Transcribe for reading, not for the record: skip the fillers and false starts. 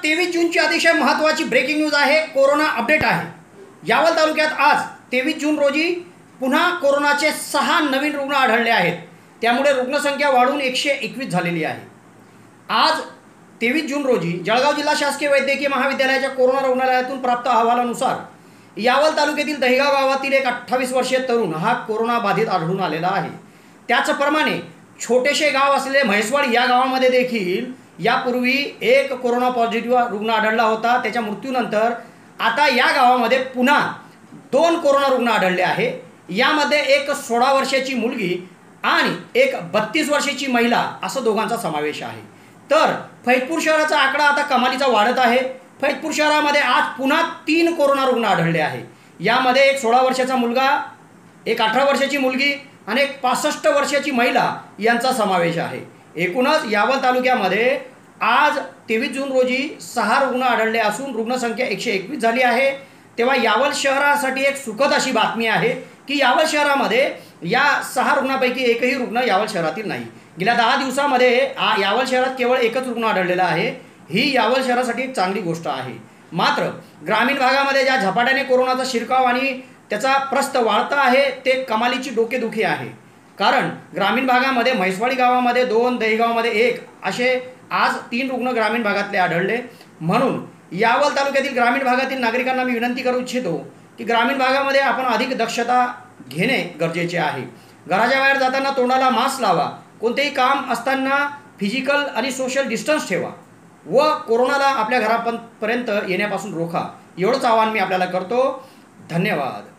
23 जूनची अतिशय महत्त्वाची ब्रेकिंग न्यूज आहे। कोरोना अपडेट आहे। यावल तालुक्यात आज 23 जून रोजी पुन्हा कोरोनाचे 6 नवीन रुग्ण आढळले आहेत। त्यामुळे रुग्णसंख्या वाढून 121 झालेली आहे। आज 23 जून रोजी जळगाव जिल्हा शासकीय वैद्यकीय महाविद्यालयाच्या कोरोना रुग्णालयातून प्राप्त अहवालानुसार यावल तालुक्यातील दहिगाव गावातील एक 28 वर्षीय तरुण हा कोरोना बाधित आढळून आलेला आहे। त्याचप्रमाणे छोटेसे गाव असलेले म्हैसवाडी या गावामध्ये देखील यापूर्वी एक कोरोना पॉझिटिव्ह रुग्ण आढळला होता। त्याच्या मृत्यूनंतर आता या गावामध्ये पुन्हा 2 कोरोना रुग्ण आढळले आहे। यामध्ये एक 16 वर्षाची मुलगी आणि एक 32 वर्षाची महिला असा दोघांचा समावेश आहे। तर फैजपूर शहराचा आकडा आता कमालीचा वाढत आहे। फैजपूर शहरामध्ये आज पुन्हा 3 कोरोना रुग्ण आढळले आहे। यामध्ये एक 16 वर्षाचा मुलगा, एक 18 वर्षाची मुलगी आणि एक 65 वर्षाची महिला यांचा समावेश आहे। एकूणच यावल तालुक्यामध्ये आज 23 जून रोजी 6 रुग्ण आढळले असून रुग्णसंख्या 121 झाली आहे। तेव्हा यावल शहरासाठी एक सुखद अशी बातमी आहे की यावल शहरामध्ये या 6 रुग्णांपैकी एकही रुग्ण यावल शहरातील नाही। गेल्या 10 दिवसांमध्ये यावल शहरात केवळ एकच रुग्ण आढळलेला आहे। ही यावल शहरासाठी एक चांगली गोष्ट आहे। मात्र ग्रामीण भागामध्ये ज्या झपाट्याने कोरोनाचा शिरकाव आणि त्याचा प्रस्त वाढता आहे ते कमालीची डोकेदुखी आहे। कारण ग्रामीण भागामध्ये म्हैसवाडी गावामध्ये 2, दहिगावमध्ये 1 असे आज 3 रुग्ण ग्रामीण भागातले आढळले। म्हणून यावल तालुक्यातील ग्रामीण भागातील नागरिकांना मी विनंती करू इच्छितो की ग्रामीण भागामध्ये आपण अधिक दक्षता घेणे गरजेचे आहे। घराच्या बाहेर जाताना तोंडाला मास्क लावा, कोणतेही काम असताना फिजिकल आणि सोशल डिस्टन्स ठेवा व कोरोनाला आपल्या घरापर्यंत येण्यापासून रोखा। एवढंच आवाहन मी आपल्याला करतो। धन्यवाद।